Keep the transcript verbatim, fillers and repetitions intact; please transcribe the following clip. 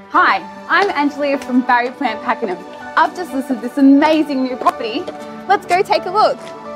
Hi, I'm Angelia from Crt Pakenham. I've just listed this amazing new property. Let's go take a look.